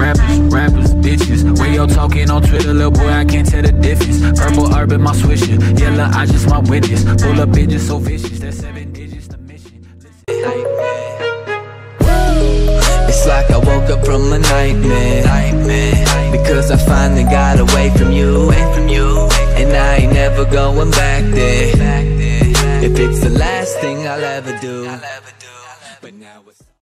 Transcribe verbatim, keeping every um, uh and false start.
rappers, rappers, bitches. Way yo talking on Twitter, little boy, I can't tell the difference. Purple urban, my swisher. Yellow, I just my witness. Pull up bitches so vicious, that's seven digits the mission. It's like I woke up from a nightmare, nightmare. Because I finally got away from you, away from you. And I ain't never going back there. If it's the last thing I'll ever do, but now it's